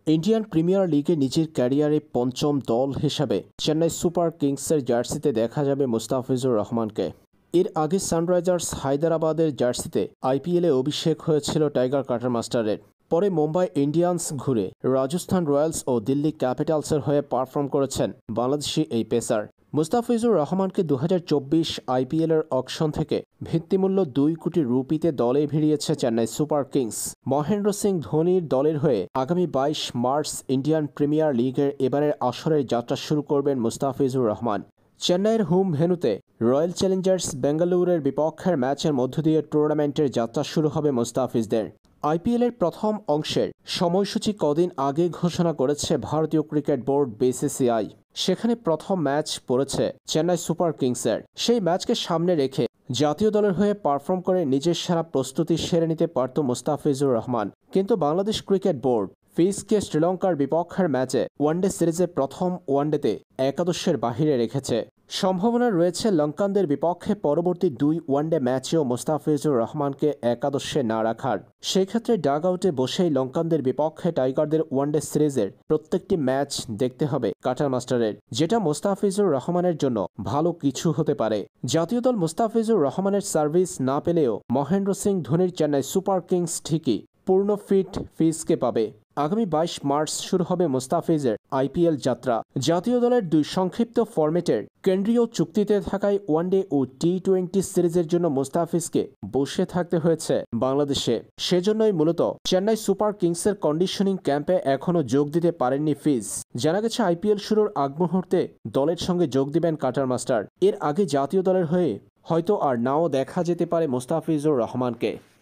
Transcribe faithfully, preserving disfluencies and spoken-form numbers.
Indian premier লিগে নিজের ক্যারিয়ারে পঞ্চম দল হিসাবে চেন্নাই সুপার কিংসের জার্সিতে দেখা যাবে মুস্তাফিজুর রহমানকে। এর আগে সানরাইজার্স হায়দরাবাদের জার্সিতে আইপিএলে অভিষেক হয়েছিল টাইগার কাটারমাস্টারের। পরে মুম্বাই ইন্ডিয়ান্স ঘুরে রাজস্থান রয়্যালস ও দিল্লি ক্যাপিটালসের হয়ে পারফর্ম করেছেন বাংলাদেশি এই পেসার। মুস্তাফিজুর রহমানকে দু হাজার চব্বিশ আইপিএলের অকশন থেকে ভিত্তিমূল্য দুই কোটি রুপিতে দলে ভিড়িয়েছে চেন্নাই সুপার কিংস। মহেন্দ্র সিং ধোনির দলের হয়ে আগামী বাইশ মার্চ ইন্ডিয়ান প্রিমিয়ার লিগের এবারের আসরের যাত্রা শুরু করবেন মুস্তাফিজুর রহমান। চেন্নাইয়ের হোম ভেন্যুতে রয়্যাল চ্যালেঞ্জার্স বেঙ্গালুরুর বিপক্ষের ম্যাচের মধ্য দিয়ে টুর্নামেন্টের যাত্রা শুরু হবে মুস্তাফিজদের। আইপিএলের প্রথম অংশের সময়সূচি কদিন আগে ঘোষণা করেছে ভারতীয় ক্রিকেট বোর্ড বিসিসিআই। সেখানে প্রথম ম্যাচ পড়েছে চেন্নাই সুপার কিংসের। সেই ম্যাচকে সামনে রেখে জাতীয় দলের হয়ে পারফর্ম করে নিজের সেরা প্রস্তুতি সেরে নিতে পারত মুস্তাফিজুর রহমান, কিন্তু বাংলাদেশ ক্রিকেট বোর্ড ফিজকে শ্রীলঙ্কার বিপক্ষের ম্যাচে ওয়ানডে সিরিজের প্রথম ওয়ানডেতে একাদশের বাহিরে রেখেছে। সম্ভাবনা রয়েছে লঙ্কানদের বিপক্ষে পরবর্তী দুই ওয়ানডে ম্যাচেও মুস্তাফিজুর রহমানকে একাদশে না রাখার। সেই ক্ষেত্রে ডাগ আউটে বসেই লঙ্কানদের বিপক্ষে টাইগারদের ওয়ানডে সিরিজের প্রত্যেকটি ম্যাচ দেখতে হবে কাটার মাস্টারের, যেটা মুস্তাফিজুর রহমানের জন্য ভালো কিছু হতে পারে। জাতীয় দল মুস্তাফিজুর রহমানের সার্ভিস না পেলেও মহেন্দ্র সিং ধোনির চেন্নাই সুপার কিংস ঠিকই পূর্ণ ফিট ফিজকে পাবে। আগামী বাইশ মার্চ শুরু হবে মুস্তাফিজের আইপিএল যাত্রা। জাতীয় দলের দুই সংক্ষিপ্ত ফরম্যাটের কেন্দ্রীয় চুক্তিতে থাকায় ওয়ানডে ও টি টোয়েন্টি সিরিজের জন্য মুস্তাফিজকে বসে থাকতে হয়েছে বাংলাদেশে। সেজন্যই মূলত চেন্নাই সুপার কিংসের কন্ডিশনিং ক্যাম্পে এখনও যোগ দিতে পারেননি ফিজ। জানা গেছে আইপিএল শুরুর আগ মুহূর্তে দলের সঙ্গে যোগ দিবেন কাটার মাস্টার। এর আগে জাতীয় দলের হয়ে হয়তো আর নাও দেখা যেতে পারে মুস্তাফিজুর রহমানকে।